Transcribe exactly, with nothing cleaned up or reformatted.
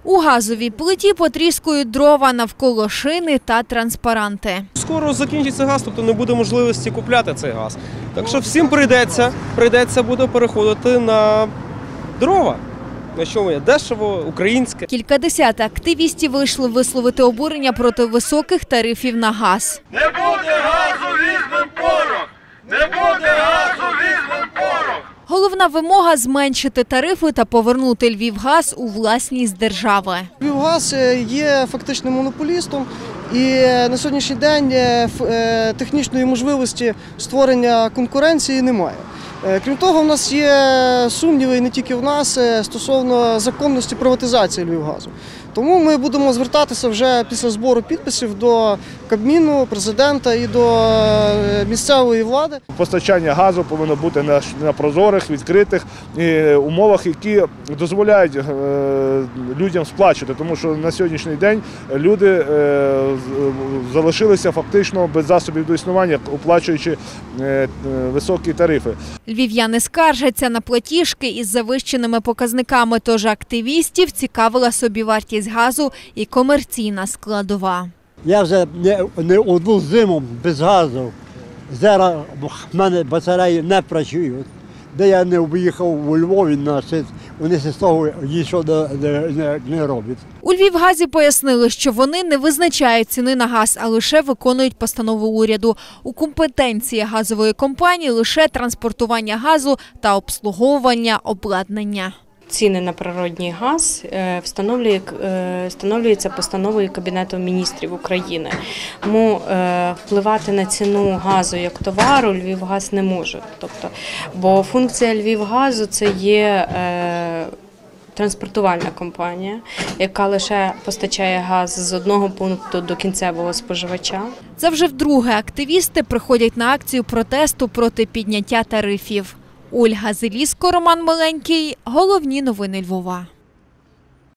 У газовій плиті потріскують дрова навколо шини та транспаранти. Скоро закінчиться газ, тобто не буде можливості купляти цей газ. Так що всім прийдеться, прийдеться буде переходити на дрова. На що є дешево, українське. Кількадесят активістів вийшли висловити обурення проти високих тарифів на газ. Не буде газу, візьмем порох! Не буде газу, візьмем порох! Головна вимога – зменшити тарифи та повернути Львівгаз у власність держави. Львівгаз є фактичним монополістом і на сьогоднішній день технічної можливості створення конкуренції немає. Крім того, у нас є сумніви, не тільки в нас, стосовно законності приватизації Львівгазу. Тому ми будемо звертатися вже після збору підписів до Кабміну, президента і до місцевої влади. Постачання газу повинно бути на прозорих, відкритих умовах, які дозволяють людям сплачувати. Тому що на сьогоднішній день люди залишилися фактично без засобів до існування, оплачуючи високі тарифи. Львів'яни скаржаться на платіжки із завищеними показниками, тож активістів цікавила собівартість газу і комерційна складова. Я вже не, не одну зиму без газу. Зараз в мене батареї не працюють. Де я не виїхав у Львові, вони з того нічого не, не, не роблять. У Львівгазі пояснили, що вони не визначають ціни на газ, а лише виконують постанову уряду. У компетенції газової компанії лише транспортування газу та обслуговування обладнання. Ціни на природній газ встановлює, встановлюються постановою Кабінету міністрів України. Тому впливати на ціну газу як товару Львівгаз не може. Тобто, бо функція Львівгазу – це є транспортувальна компанія, яка лише постачає газ з одного пункту до кінцевого споживача. Це вже вдруге активісти приходять на акцію протесту проти підняття тарифів. Ольга Зеліско, Роман Миленький. Головні новини Львова.